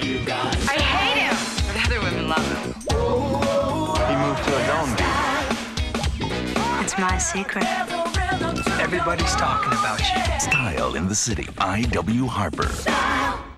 I hate him, but other women love him. He moved to his own beat. It's my secret. Everybody's talking about you. Style in the City. I.W. Harper.